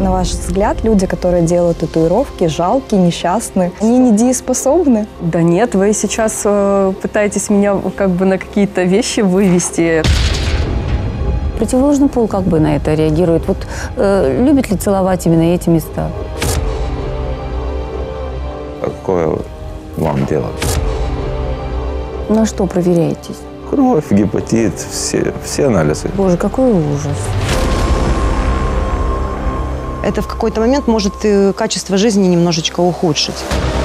На ваш взгляд, люди, которые делают татуировки, жалкие, несчастные, они недееспособны? Да нет, вы сейчас пытаетесь меня как бы на какие-то вещи вывести. Противоположный пол как бы на это реагирует. Вот любит ли целовать именно эти места? Какое вам дело? На что проверяетесь? Кровь, гепатит, все анализы. Боже, какой ужас. Это в какой-то момент может качество жизни немножечко ухудшить.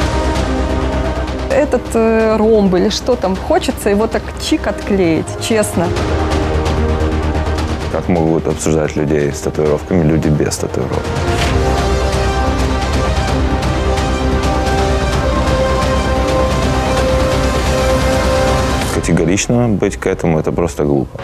Этот ромб или что там, хочется его так чик отклеить, честно. Как могут обсуждать людей с татуировками люди без татуировок? Категорично быть к этому – это просто глупо.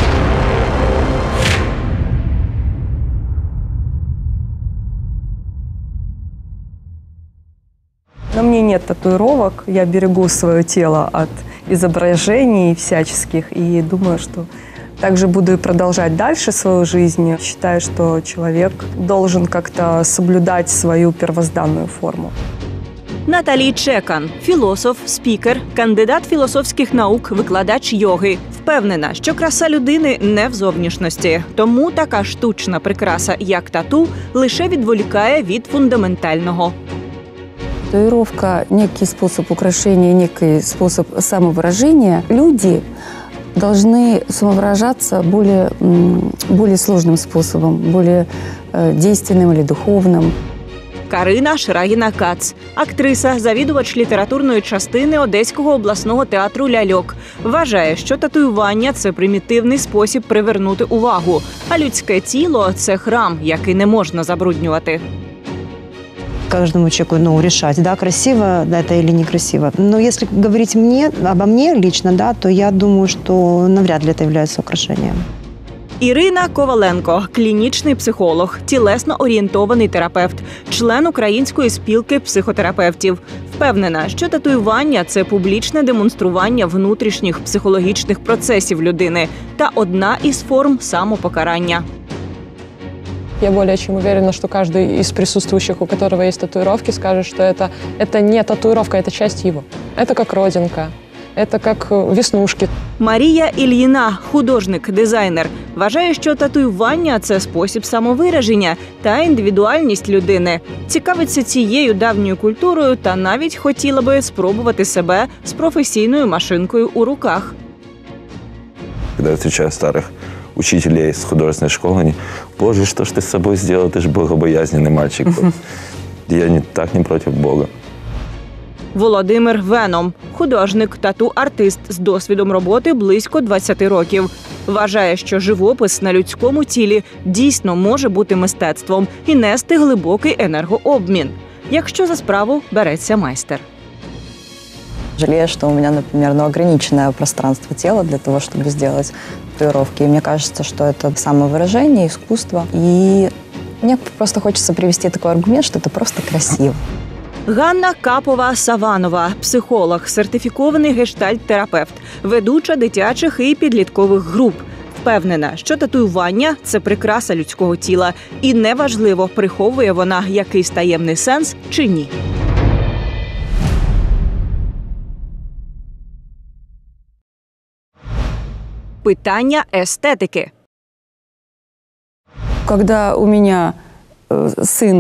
На мне нет татуировок, я берегу свое тело от изображений всяческих и думаю, что также буду и продолжать дальше свою жизнь. Считаю, что человек должен как-то соблюдать свою первозданную форму. Наталі Чекан – філософ, спікер, кандидат філософських наук, викладач йоги. Впевнена, що краса людини не в зовнішності. Тому така штучна прикраса, як тату, лише відволікає від фундаментального. Татуировка – некий способ украшения, некий способ самовыражения. Люди должны самовыражаться более сложным способом, более действенным или духовным. Карина Шрагіна-Кац – актриса, завідувач літературної частини Одеського обласного театру «Ляльок». Вважає, що татуювання – це примітивний спосіб привернути увагу, а людське тіло – це храм, який не можна забруднювати. Каждому человеку, решать, да, красиво это или некрасиво. Но если говорить обо мне лично, да, то я думаю, что навряд ли это является украшением. Ірина Коваленко – клінічний психолог, тілесно-орієнтований терапевт, член Української спілки психотерапевтів. Впевнена, що татуювання – це публічне демонстрування внутрішніх психологічних процесів людини та одна із форм самопокарання. Я более чем уверена, что каждый из присутствующих, у которого есть татуировки, скажет, что это не татуировка, это часть его. Это как родинка, это как веснушки. Марія Ільїна – художник, дизайнер. Вважає, що татуювання – це спосіб самовираження та індивідуальність людини. Цікавиться цією давньою культурою та навіть хотіла би спробувати себе з професійною машинкою у руках. Когда я встречаю старых учителей с художественной школы, они: «Боже, что ж ты с собой сделал? Ты же богобоязненный мальчик». Я так не против Бога. Володимир Веном – художник, тату-артист з досвідом роботи близько 20 років. Вважає, що живопис на людському тілі дійсно може бути мистецтвом і нести глибокий енергообмін, якщо за справу береться майстер. Жалею, что у меня, например, ограниченное пространство тела для того, чтобы сделать татуировки. И мне кажется, что это самовыражение, искусство. И мне просто хочется привести такой аргумент, что это просто красиво. Ганна Капова-Саванова – психолог, сертифікований гештальт-терапевт, ведуча дитячих і підліткових груп. Впевнена, що татуювання – це прикраса людського тіла. І неважливо, приховує вона якийсь таємний сенс чи ні. Питання естетики. Когда у меня сын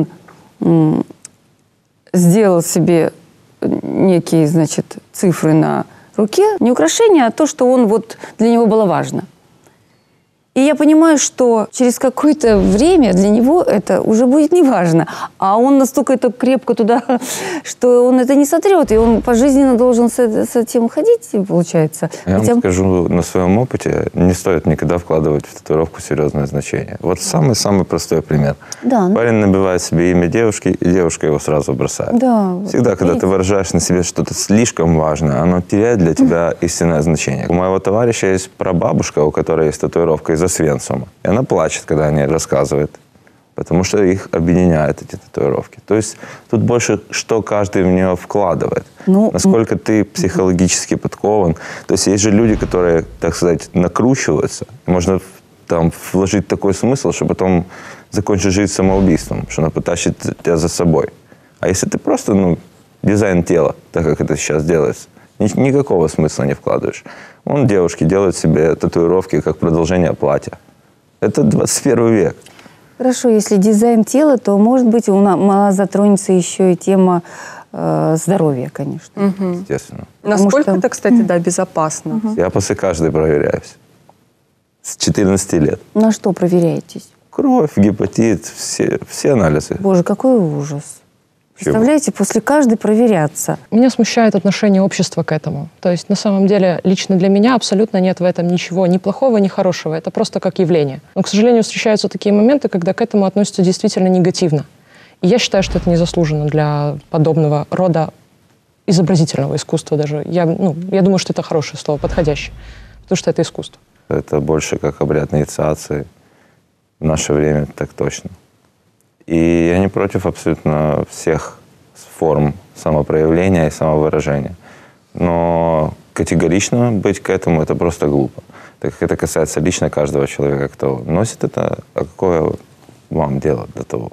сделал себе некие, значит, цифры на руке, не украшение, а то, что он вот для него было важно. И я понимаю, что через какое-то время для него это уже будет неважно. А он настолько это крепко туда, что он это не сотрет. И он пожизненно должен с этим ходить, получается. Я вам скажу, на своем опыте не стоит никогда вкладывать в татуировку серьезное значение. Вот самый-самый простой пример. Да, парень набивает себе имя девушки, и девушка его сразу бросает. Да. Всегда, когда ты выражаешь на себе что-то слишком важное, оно теряет для тебя истинное значение. У моего товарища есть прабабушка, у которой есть татуировка из Освенцима. И она плачет, когда о ней рассказывает, потому что их объединяют эти татуировки. То есть тут больше, что каждый в нее вкладывает. Насколько ты психологически подкован. То есть есть же люди, которые, так сказать, накручиваются. Можно там вложить такой смысл, что потом закончить жизнь самоубийством, что она потащит тебя за собой. А если ты просто, дизайн тела, так как это сейчас делается, никакого смысла не вкладываешь. Девушки делают себе татуировки как продолжение платья. Это 21 век. Хорошо, если дизайн тела, то, может быть, у нас затронется еще и тема здоровья, конечно. Естественно. Насколько это, кстати, безопасно? Я после каждой проверяюсь. С 14 лет. На что проверяетесь? Кровь, гепатит, все анализы. Боже, какой ужас. Представляете, после каждой проверяться. Меня смущает отношение общества к этому. То есть, на самом деле, лично для меня абсолютно нет в этом ничего ни плохого, ни хорошего. Это просто как явление. Но, к сожалению, встречаются такие моменты, когда к этому относятся действительно негативно. И я считаю, что это незаслуженно для подобного рода изобразительного искусства даже. Я думаю, что это хорошее слово, подходящее. Потому что это искусство. Это больше как обряд инициации. В наше время так точно. И я не против абсолютно всех форм самопроявления и самовыражения. Но категорично быть к этому – это просто глупо. Так как это касается лично каждого человека, кто носит это, а какое вам дело до того,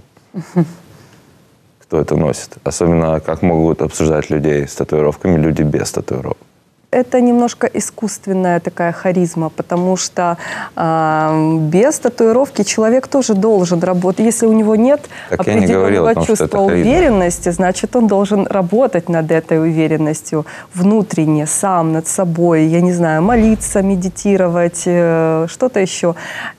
кто это носит. Особенно, как могут обсуждать людей с татуировками люди без татуировок. Это немножко искусственная такая харизма, потому что без татуировки человек тоже должен работать. Если у него нет определенного чувства уверенности, значит, он должен работать над этой уверенностью внутренне, сам, над собой. Я не знаю, молиться, медитировать, что-то еще.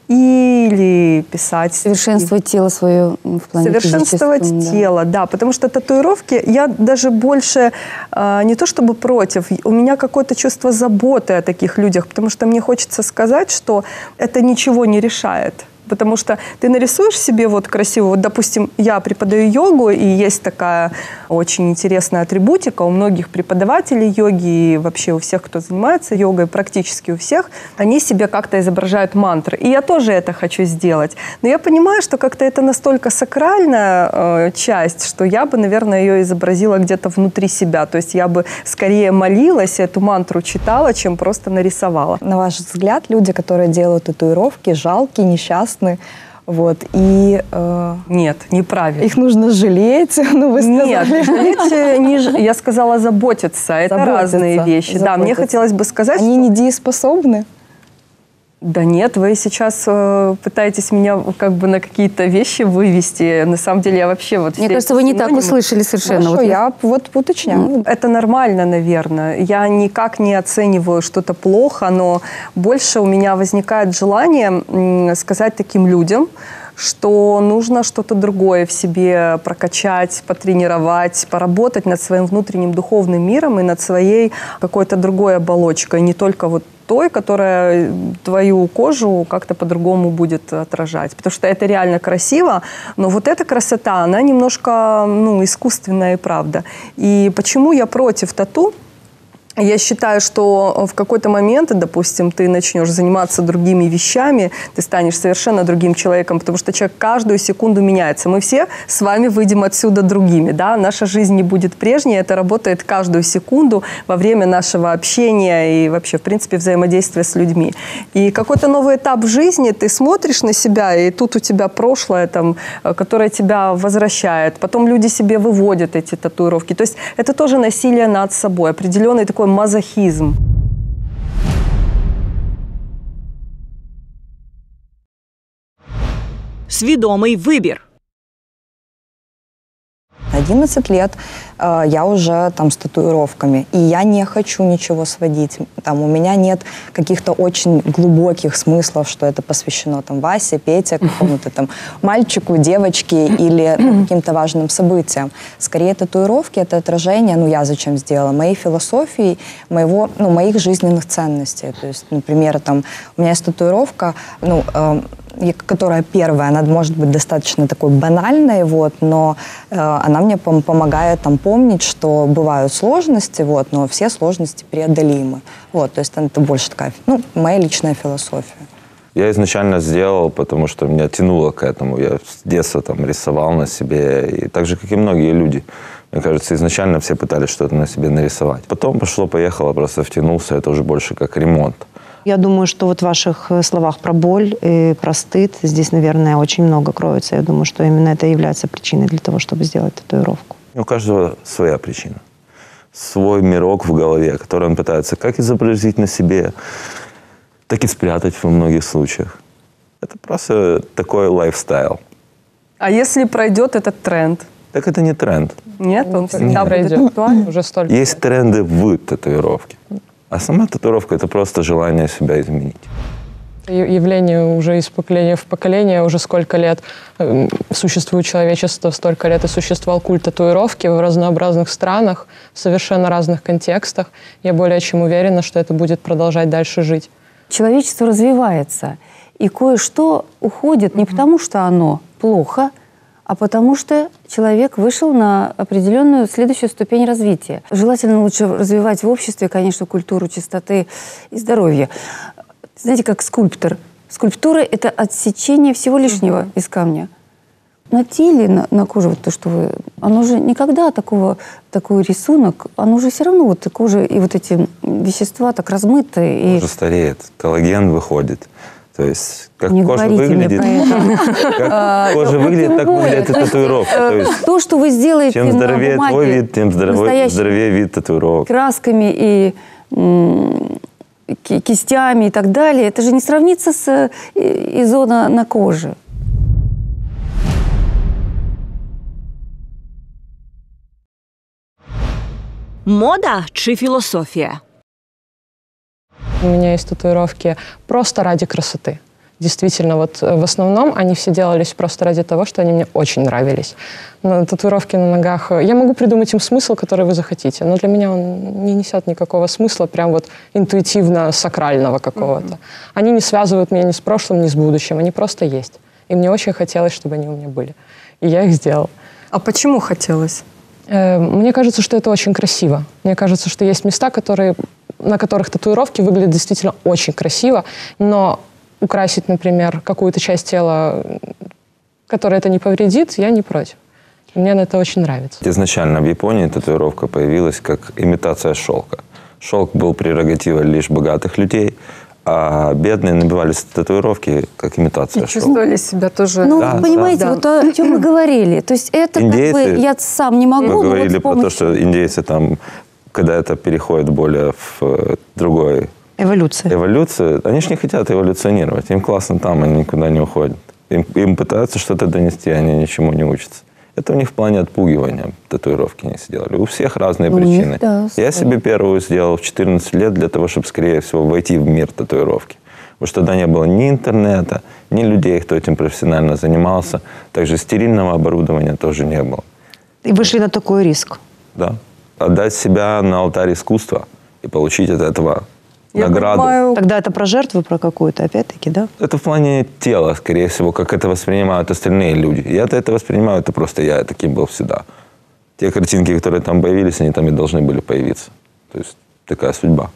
Или писать. Совершенствовать тело свое в плане совершенствовать тело, да. Потому что татуировки, я даже больше не то чтобы против, у меня какое-то чувство заботы о таких людях, потому что мне хочется сказать, что это ничего не решает. Потому что ты нарисуешь себе красиво, допустим, я преподаю йогу, и есть такая очень интересная атрибутика у многих преподавателей йоги, и вообще у всех, кто занимается йогой, практически у всех, они себе как-то изображают мантры. И я тоже это хочу сделать. Но я понимаю, что как-то это настолько сакральная часть, что я бы, наверное, ее изобразила где-то внутри себя. То есть я бы скорее молилась, эту мантру читала, чем просто нарисовала. На ваш взгляд, люди, которые делают татуировки, жалкие, несчастные, и... Нет, неправильно. Их нужно жалеть, вы сказали. Нет, я сказала заботиться. Это разные вещи. Да, мне хотелось бы сказать, они недееспособны? Да нет, вы сейчас пытаетесь меня на какие-то вещи вывести. На самом деле я вообще Мне кажется, вы не так услышали совершенно. Хорошо, я уточняю. Это нормально, наверное. Я никак не оцениваю что-то плохо, но больше у меня возникает желание сказать таким людям, что нужно что-то другое в себе прокачать, потренировать, поработать над своим внутренним духовным миром и над своей какой-то другой оболочкой, не только той, которая твою кожу как-то по-другому будет отражать. Потому что это реально красиво, но эта красота, она немножко искусственная и правда. И почему я против тату? Я считаю, что в какой-то момент, допустим, ты начнешь заниматься другими вещами, ты станешь совершенно другим человеком, потому что человек каждую секунду меняется. Мы все с вами выйдем отсюда другими, да? Наша жизнь не будет прежней, это работает каждую секунду во время нашего общения и вообще, в принципе, взаимодействия с людьми. И какой-то новый этап в жизни, ты смотришь на себя, и тут у тебя прошлое, которое тебя возвращает. Потом люди себе выводят эти татуировки. То есть это тоже насилие над собой, определенный такой мазохизм. Свідомий вибір. 11 лет я уже с татуировками, и я не хочу ничего сводить. У меня нет каких-то очень глубоких смыслов, что это посвящено Васе, Пете, какому-то мальчику, девочке или каким-то важным событиям. Скорее, татуировки — это отражение, я зачем сделала, моей философии, моих жизненных ценностей. То есть, например, у меня есть татуировка, которая первая, она может быть достаточно такой банальной, но она мне помогает помнить, что бывают сложности, но все сложности преодолимы. То есть это больше такая, моя личная философия. Я изначально сделал, потому что меня тянуло к этому. Я с детства рисовал на себе, и так же, как и многие люди. Мне кажется, изначально все пытались что-то на себе нарисовать. Потом пошло-поехало, просто втянулся, это уже больше как ремонт. Я думаю, что вот в ваших словах про боль и про стыд здесь, наверное, очень много кроется. Я думаю, что именно это является причиной для того, чтобы сделать татуировку. У каждого своя причина. Свой мирок в голове, который он пытается как изобразить на себе, так и спрятать во многих случаях. Это просто такой лайфстайл. А если пройдет этот тренд? Так это не тренд. Нет, он всегда Не будет пройдет. актуален. Уже столько. Есть тренды в татуировке. А сама татуировка – это просто желание себя изменить. Явление уже из поколения в поколение, уже сколько лет существует человечество, столько лет и существовал культ татуировки в разнообразных странах, в совершенно разных контекстах. Я более чем уверена, что это будет продолжать дальше жить. Человечество развивается, и кое-что уходит не потому, что оно плохо, а потому что человек вышел на определенную следующую ступень развития. Желательно лучше развивать в обществе, конечно, культуру чистоты и здоровья. Знаете, как скульптор. Скульптура – это отсечение всего лишнего из камня. На теле, на коже, вот то, что вы... Оно же никогда такой рисунок, оно же все равно вот кожа и вот эти вещества так размыты. И... Кожа стареет, коллаген выходит. То есть, как Не кожа говорите мне выглядит, про это. как кожа выглядит, так выглядит и татуировка. То есть, То, что вы сделаете чем на здоровее твой бумаге вид, тем здоровее вид татуировок. красками и кистями и так далее, это же не сравнится с изона на коже. Мода чи філософія? У меня есть татуировки просто ради красоты. Действительно, вот в основном они все делались просто ради того, что они мне очень нравились. Но татуировки на ногах... Я могу придумать им смысл, который вы захотите, но для меня он не несет никакого смысла, прям вот интуитивно-сакрального какого-то. Они не связывают меня ни с прошлым, ни с будущим, они просто есть. И мне очень хотелось, чтобы они у меня были. И я их сделала. А почему хотелось? Мне кажется, что это очень красиво. Мне кажется, что есть места, на которых татуировки выглядят действительно очень красиво, но украсить, например, какую-то часть тела, которая это не повредит, я не против. Мне это очень нравится. Изначально в Японии татуировка появилась как имитация шелка. Шелк был прерогативой лишь богатых людей, а бедные набивались татуировки как имитация И шелка. чувствовали себя тоже... Ну, Да, понимаете, да. вот о чем мы говорили. То есть это Индейцы, как бы я сам не могу, Мы но говорили вот с про то, помощью... что индейцы там, когда это переходит более в другой эволюцию, они же не хотят эволюционировать. Им классно там, они никуда не уходят. Им пытаются что-то донести, они ничему не учатся. Это у них в плане отпугивания татуировки не сделали. У всех разные причины. Да, Я себе первую сделал в 14 лет для того, чтобы, скорее всего, войти в мир татуировки. Потому что тогда не было ни интернета, ни людей, кто этим профессионально занимался. Также стерильного оборудования тоже не было. И вы шли на такой риск. Да. Отдать себя на алтарь искусства и получить от этого Я награду. понимаю, Тогда это про жертву, про какую-то, опять-таки, да? Это в плане тела, скорее всего, как это воспринимают остальные люди. Я-то это воспринимаю, это просто я таким был всегда. Те картинки, которые там появились, они там и должны были появиться. То есть такая судьба.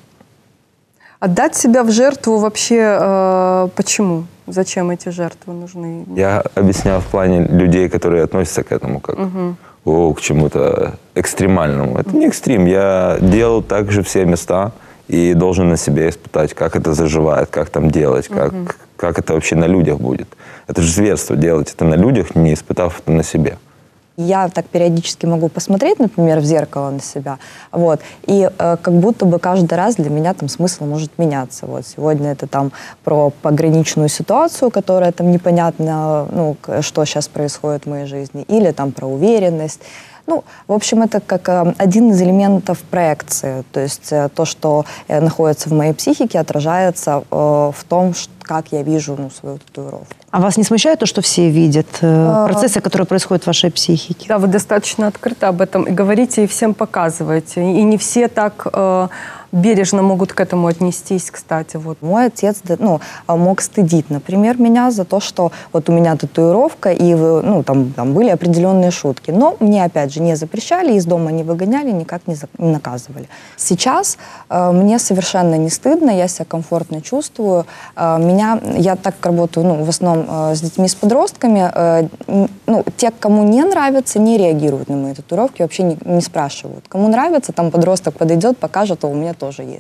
отдать себя в жертву вообще почему? Зачем эти жертвы нужны? Я объяснял в плане людей, которые относятся к этому как к чему-то экстремальному. Это не экстрим. Я делал также все места и должен на себе испытать, как это заживает, как там делать, как это вообще на людях будет. Это же зверство делать это на людях, не испытав это на себе. Я так периодически могу посмотреть, например, в зеркало на себя, вот, и как будто бы каждый раз для меня там смысл может меняться. Вот сегодня это там про пограничную ситуацию, которая там непонятно, ну, что сейчас происходит в моей жизни, или там про уверенность. Ну, в общем, это как один из элементов проекции. То есть то, что находится в моей психике, отражается в том, как я вижу свою татуировку. А вас не смущает то, что все видят процессы, которые происходят в вашей психике? Да, вы достаточно открыто об этом и говорите, и всем показываете. И не все так бережно могут к этому отнестись, кстати. Вот. Мой отец мог стыдить, например, меня за то, что вот у меня татуировка, и там были определенные шутки. Но мне, опять же, не запрещали, из дома не выгоняли, никак не наказывали. Сейчас мне совершенно не стыдно, я себя комфортно чувствую. Я так работаю, в основном с детьми, с подростками. Те, кому не нравится, не реагируют на мои татуировки, вообще не спрашивают. Кому нравится, там подросток подойдет, покажет, у меня тоже есть.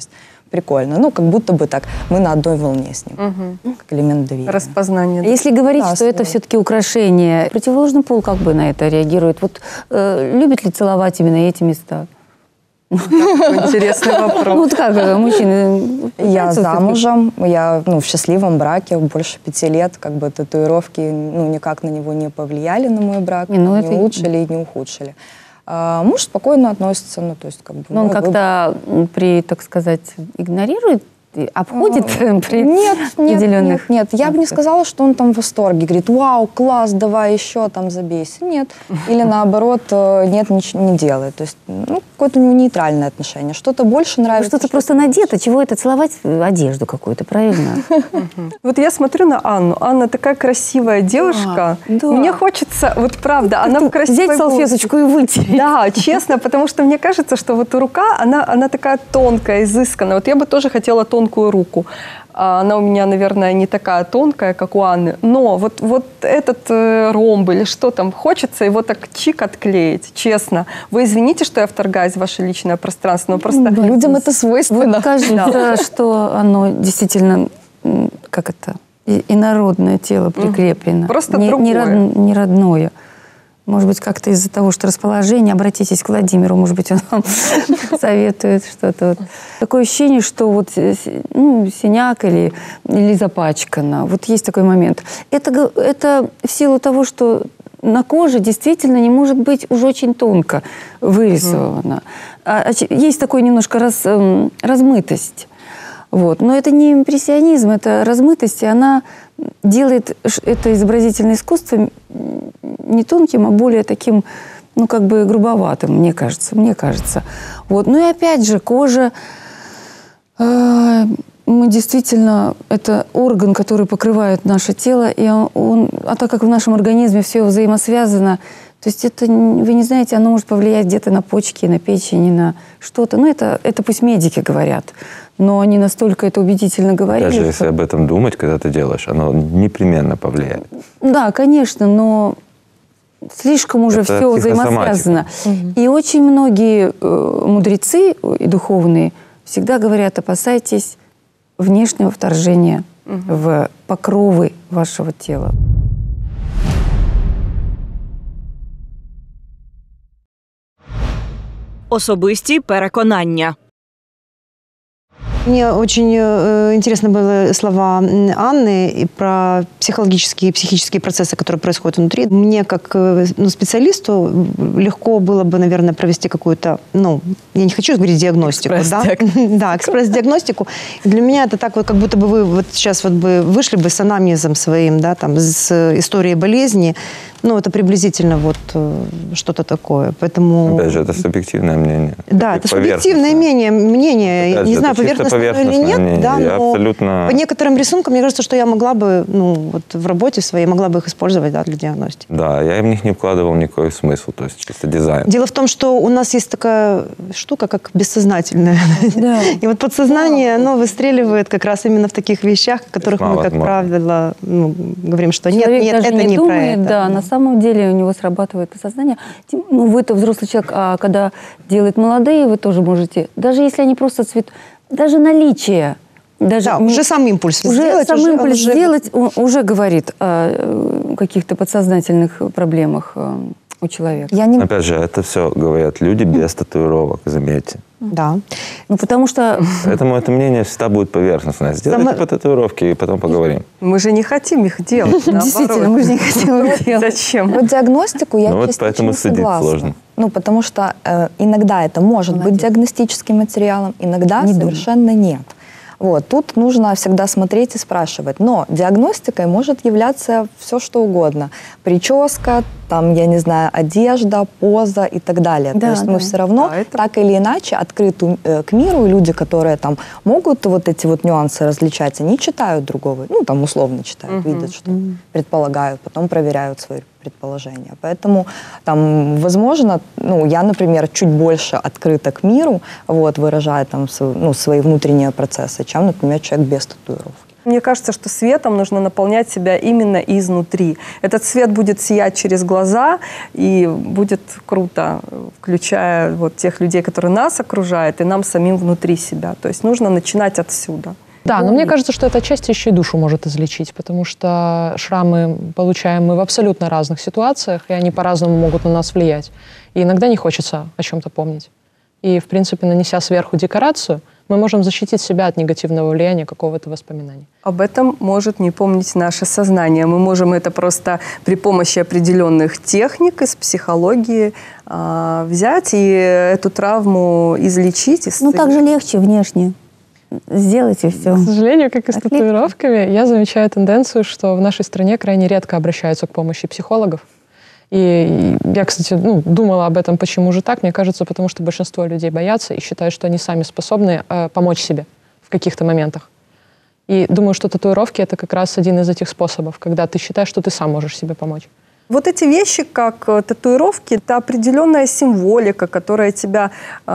прикольно. Ну, как будто бы так, мы на одной волне с ним, как элемент доверия. Распознание. да. Если говорить, Да, что это свой. все-таки украшение, противоположный пол как бы на это реагирует? Вот любит ли целовать именно эти места? Такой интересный Ну вопрос. вот как мужчины? Я пытаются всё-таки? замужем, я в счастливом браке больше 5 лет, как бы татуировки никак на него не повлияли, на мой брак, Не, ну не это- улучшили и не ухудшили. А муж спокойно относится, ну то есть как бы... Но он ну, как-то так сказать, игнорирует, обходит при Нет, определенных... нет. Я бы не сказала, что он там в восторге. Говорит, вау, класс, давай еще там забейся. Нет. Или наоборот, нет, ничего не делает. То есть, какое-то у него нейтральное отношение. Что-то больше нравится. Что-то просто надето, чего это целовать одежду какую-то, правильно? Вот я смотрю на Анну. Анна такая красивая девушка. Да. Мне хочется, вот правда, она в красивой... Взять салфеточку и вытереть. Да, честно, потому что мне кажется, что вот рука, она такая тонкая, изысканная. Вот я бы тоже хотела тонкую руку. Она у меня, наверное, не такая тонкая, как у Анны. Но вот этот ромб или что там, хочется его так чик отклеить, честно. Вы извините, что я вторгаюсь в ваше личное пространство, но просто... Людям это свойственно. Вот кажется, что оно действительно, как это, инородное тело прикреплено. Просто не другое. не родное. Может быть, как-то из-за того, что расположение, обратитесь к Владимиру, может быть, он вам советует что-то. Такое ощущение, что вот синяк или запачкано. Вот есть такой момент. Это в силу того, что на коже действительно не может быть уж очень тонко вырисовано. Есть такой немножко размытость. Вот. Но это не импрессионизм, это размытость, и она делает это изобразительное искусство не тонким, а более таким, как бы грубоватым, мне кажется. Вот. Ну и опять же, кожа, мы действительно, это орган, который покрывает наше тело, и так как в нашем организме все взаимосвязано, то есть это, вы не знаете, оно может повлиять где-то на почки, на печень, на что-то. Ну, это пусть медики говорят, но они настолько это убедительно говорили. Даже если об этом думать, когда ты делаешь, оно непременно повлияет. Да, конечно, но слишком уже Это все взаимосвязано. И очень многие мудрецы и духовные всегда говорят, опасайтесь внешнего вторжения в покровы вашего тела. Особисті переконання. Мне очень интересны были слова Анны про психологические и психические процессы, которые происходят внутри. Мне, как специалисту, легко было бы, наверное, провести какую-то, я не хочу говорить диагностику, да, экспресс-диагностику. Для меня это так, вот, как будто бы вы вот сейчас вот бы вышли бы с анамнезом своим, да, там, с историей болезни. Это приблизительно вот что-то такое. Поэтому... Опять же, это субъективное мнение. Да, это субъективное мнение. Опять Не же, знаю, это чисто поверхностное или нет, мнение. да, Я но абсолютно... по некоторым рисункам, мне кажется, что я могла бы, в работе своей, могла бы их использовать, да, для диагностики. Да, я в них не вкладывал никакой смысл, то есть чисто дизайн. Дело в том, что у нас есть такая штука, как бессознательное. Да. И вот подсознание, оно выстреливает как раз именно в таких вещах, о которых мы, как правило, говорим, что нет, Человек даже это не не про думает, это. да, на самом деле у него срабатывает подсознание. Вы-то взрослый человек, а когда делают молодые, вы тоже можете, даже если они просто цветут, даже наличие, Да, уже сам импульс сделать. Сам импульс сделать уже говорит о каких-то подсознательных проблемах у человека. Опять же, это все говорят люди без татуировок, заметьте. Да. Потому что... Поэтому это мнение всегда будет поверхностное. Сделайте по татуировке и потом поговорим. Мы же не хотим их делать. Действительно, мы же не хотим их делать. Зачем? Вот диагностику я частично поэтому судить согласна. сложно. Потому что иногда это может быть диагностическим материалом, иногда совершенно нет. Вот, тут нужно всегда смотреть и спрашивать. Но диагностикой может являться все, что угодно. Прическа, там, я не знаю, одежда, поза и так далее. Да, то есть мы все равно так или иначе открыты к миру, и люди, которые там могут вот эти вот нюансы различать, они читают другого, там условно читают, видят, что предполагают, потом проверяют свои предположения. Поэтому там, возможно, я, например, чуть больше открыта к миру, выражая там свои внутренние процессы, чем, например, человек без татуировки. Мне кажется, что светом нужно наполнять себя именно изнутри. Этот свет будет сиять через глаза, и будет круто, включая вот тех людей, которые нас окружают, и нам самим внутри себя. То есть нужно начинать отсюда. Да, но мне кажется, что это отчасти еще и душу может излечить, потому что шрамы получаем мы в абсолютно разных ситуациях, и они по-разному могут на нас влиять. И иногда не хочется о чем-то помнить. И, в принципе, нанеся сверху декорацию, мы можем защитить себя от негативного влияния какого-то воспоминания. Об этом может не помнить наше сознание. Мы можем это просто при помощи определенных техник из психологии взять и эту травму излечить. Ну, так же легче внешне. Сделайте все. К сожалению, как и с татуировками, я замечаю тенденцию, что в нашей стране крайне редко обращаются к помощи психологов. И я, кстати, думала об этом, почему же так. Мне кажется, потому что большинство людей боятся и считают, что они сами способны помочь себе в каких-то моментах. И думаю, что татуировки — это как раз один из этих способов, когда ты считаешь, что ты сам можешь себе помочь. Вот эти вещи, как татуировки, это определенная символика, которая тебя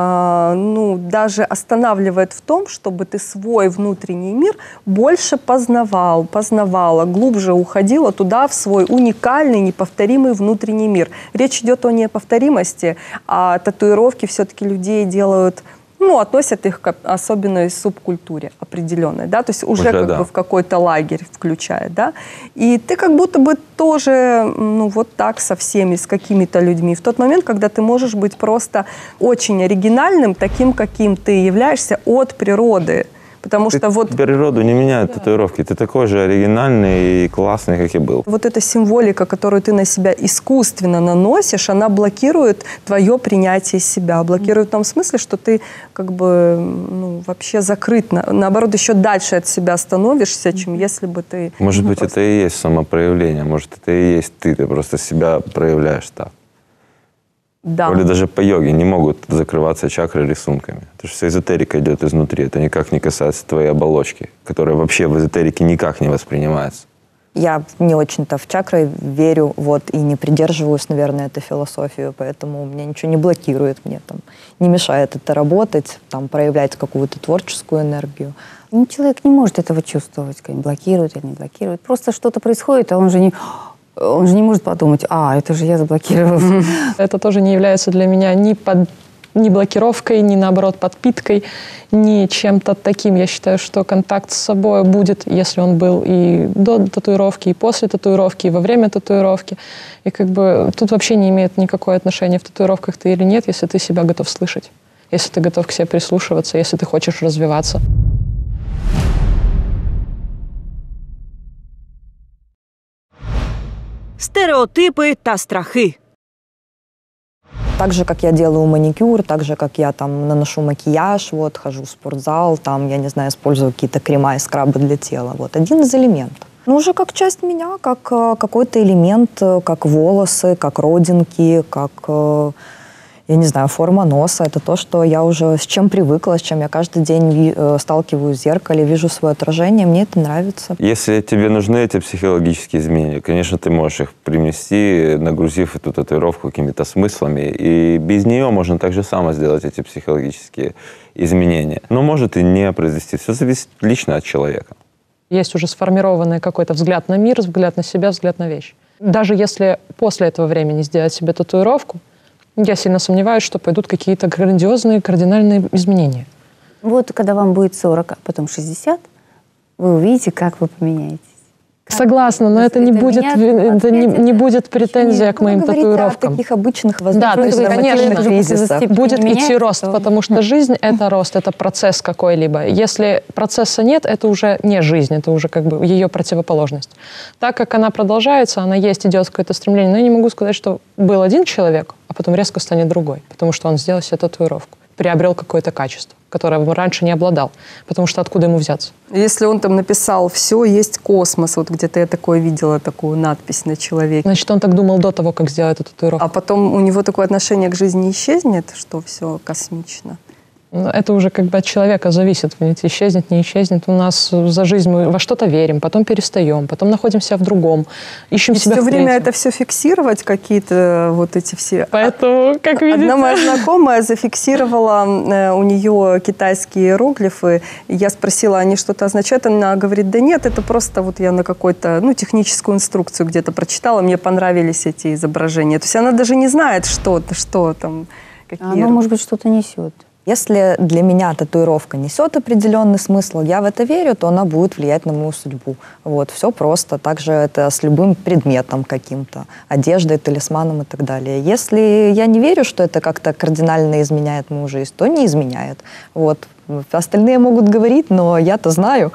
даже останавливает в том, чтобы ты свой внутренний мир больше познавала, глубже уходила туда, в свой уникальный, неповторимый внутренний мир. Речь идет о неповторимости, а татуировки все-таки людей делают... относят их к особенной субкультуре определенной, да, то есть уже как бы в какой-то лагерь включает, да, и ты как будто бы тоже, вот так со всеми, с какими-то людьми, в тот момент, когда ты можешь быть просто очень оригинальным, таким, каким ты являешься от природы. Потому что природу не меняют татуировки. Ты такой же оригинальный и классный, как и был. Вот эта символика, которую ты на себя искусственно наносишь, она блокирует твое принятие себя. Блокирует в том смысле, что ты как бы вообще закрыт. Наоборот, еще дальше от себя становишься, чем если бы ты... Может быть, это и есть самопроявление. Может, это и есть ты. Ты просто себя проявляешь так. Да. Или даже по йоге не могут закрываться чакры рисунками. Это же вся эзотерика идет изнутри. Это никак не касается твоей оболочки, которая вообще в эзотерике никак не воспринимается. Я не очень-то в чакры верю, и не придерживаюсь, наверное, этой философии, поэтому меня ничего не блокирует, мне там не мешает это работать, там проявлять какую-то творческую энергию. Человек не может этого чувствовать, блокирует или не блокирует. Просто что-то происходит, а он же не может подумать, это же я заблокировал. Это тоже не является для меня ни блокировкой, ни, наоборот, подпиткой, ни чем-то таким. Я считаю, что контакт с собой будет, если он был и до татуировки, и после татуировки, и во время татуировки. И тут вообще не имеет никакого отношения, в татуировках ты или нет, если ты себя готов слышать, если ты готов к себе прислушиваться, если ты хочешь развиваться. Стереотипи та страхи. Так же, как я делаю маникюр, так же, как я там наношу макияж, хожу в спортзал, там, я не знаю, использую какие-то крема и скрабы для тела. Один из элементов. Уже как часть меня, как какой-то элемент, как волосы, как родинки, как, я не знаю, форма носа. Это то, что я уже с чем привыкла, с чем я каждый день сталкиваюсь в зеркале, вижу свое отражение, мне это нравится. Если тебе нужны эти психологические изменения, конечно, ты можешь их привнести, нагрузив эту татуировку какими-то смыслами, и без нее можно так же само сделать эти психологические изменения. Но может и не произвести. Все зависит лично от человека. Есть уже сформированный какой-то взгляд на мир, взгляд на себя, взгляд на вещи. Даже если после этого времени сделать себе татуировку, я сильно сомневаюсь, что пойдут какие-то грандиозные, кардинальные изменения. Когда вам будет 40, а потом 60, вы увидите, как вы поменяетесь. Согласна, но это не будет претензия к моим татуировкам. О таких обычных конечно, кризисах. Будет идти рост, потому что жизнь — это рост, это процесс какой-либо. Если процесса нет, это уже не жизнь, это уже ее противоположность. Так как она продолжается, она есть, идет какое-то стремление, но я не могу сказать, что был один человек, а потом резко станет другой, потому что он сделал себе татуировку, приобрел какое-то качество, которое он раньше не обладал, потому что откуда ему взяться? Если он там написал «все, есть космос», где-то я такое видела, такую надпись на человеке. Значит, он так думал до того, как сделать эту татуировку. А потом у него такое отношение к жизни исчезнет, что все космично. Это уже как бы от человека зависит. Понимаете, исчезнет, не исчезнет. У нас за жизнь мы во что-то верим, потом перестаем, потом находимся в другом, ищем И себя все в время третьем. это все фиксировать, какие-то вот эти все... Поэтому, как видите... Одна моя знакомая зафиксировала у нее китайские иероглифы. Я спросила, они что-то означают? Она говорит, да нет, это просто вот я на какой-то, техническую инструкцию где-то прочитала, мне понравились эти изображения. То есть она даже не знает, что там, какие... Оно, может быть, что-то несет. Если для меня татуировка несет определенный смысл, я в это верю, то она будет влиять на мою судьбу. Вот, все просто. Также это с любым предметом каким-то, одеждой, талисманом и так далее. Если я не верю, что это как-то кардинально изменяет мою жизнь, то не изменяет. Вот. Остальные могут говорить, но я-то знаю.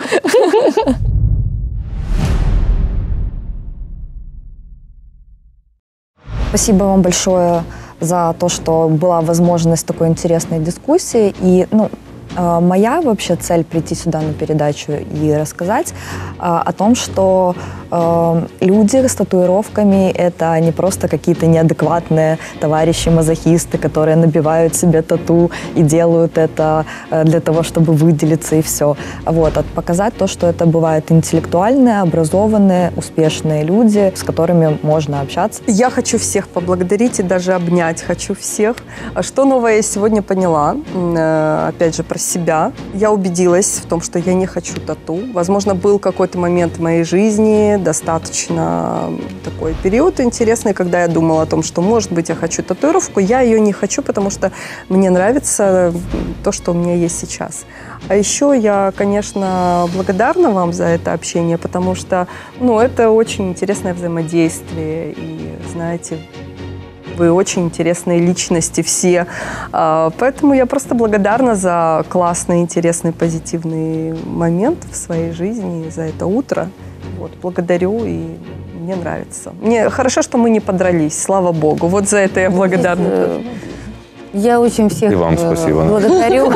Спасибо вам большое за то, что была возможность такой интересной дискуссии. И, моя вообще цель прийти сюда на передачу и рассказать о том, что люди с татуировками — это не просто какие-то неадекватные товарищи-мазохисты, которые набивают себе тату и делают это для того, чтобы выделиться и все. Вот, а показать то, что это бывают интеллектуальные, образованные, успешные люди, с которыми можно общаться. Я хочу всех поблагодарить и даже обнять хочу всех. Что новое я сегодня поняла, опять же, про себя. Я убедилась в том, что я не хочу тату. Возможно, был какой-то момент в моей жизни, достаточно такой период интересный, когда я думала о том, что, может быть, я хочу татуировку. Я ее не хочу, потому что мне нравится то, что у меня есть сейчас. А еще я, конечно, благодарна вам за это общение, потому что, это очень интересное взаимодействие. И, знаете, вы очень интересные личности все. Поэтому я просто благодарна за классный, интересный, позитивный момент в своей жизни, за это утро. Вот, благодарю, и мне нравится. Мне хорошо, что мы не подрались, слава богу. Вот за это я благодарна. Я очень всех И вам спасибо. благодарю.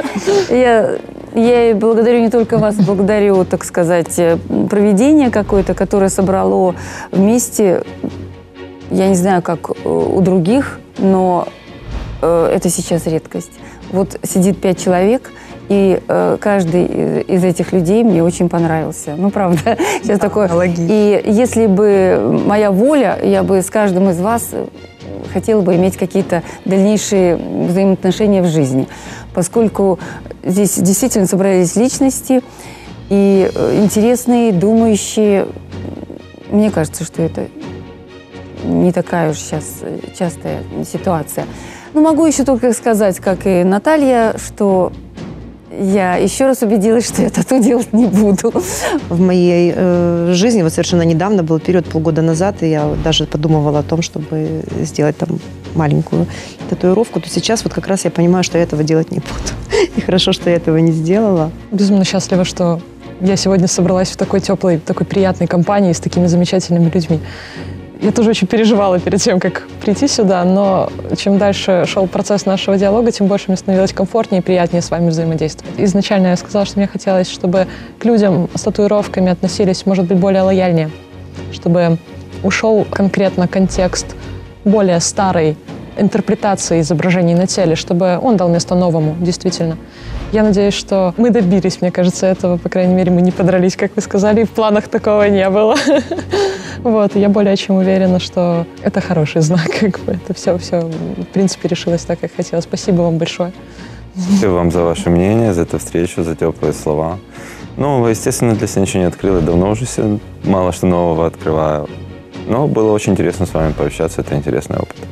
Я благодарю не только вас, благодарю, так сказать, провидение какое-то, которое собрало вместе. Я не знаю, как у других, но это сейчас редкость. Вот сидит 5 человек, и каждый из этих людей мне очень понравился. Правда. Сейчас такое. И если бы моя воля, я бы с каждым из вас хотела бы иметь какие-то дальнейшие взаимоотношения в жизни. Поскольку здесь действительно собрались личности и интересные, думающие. Мне кажется, что это не такая уж сейчас частая ситуация. Но могу еще только сказать, как и Наталья, что я еще раз убедилась, что я тату делать не буду. В моей жизни вот совершенно недавно был период, полгода назад, и я даже подумывала о том, чтобы сделать там маленькую татуировку. То сейчас вот как раз я понимаю, что я этого делать не буду. И хорошо, что я этого не сделала. Безумно счастлива, что я сегодня собралась в такой теплой, такой приятной компании с такими замечательными людьми. Я тоже очень переживала перед тем, как прийти сюда, но чем дальше шел процесс нашего диалога, тем больше мне становилось комфортнее и приятнее с вами взаимодействовать. Изначально я сказала, что мне хотелось, чтобы к людям с татуировками относились, может быть, более лояльнее, чтобы ушел конкретно контекст более старой интерпретации изображений на теле, чтобы он дал место новому, действительно. Я надеюсь, что мы добились, мне кажется, этого. По крайней мере, мы не подрались, как вы сказали, и в планах такого не было. Вот, я более чем уверена, что это хороший знак. Это все, в принципе, решилось так, как хотела. Спасибо вам большое. Спасибо вам за ваше мнение, за эту встречу, за теплые слова. Естественно, для себя ничего не открыл. Я давно уже мало что нового открываю. Но было очень интересно с вами пообщаться. Это интересный опыт.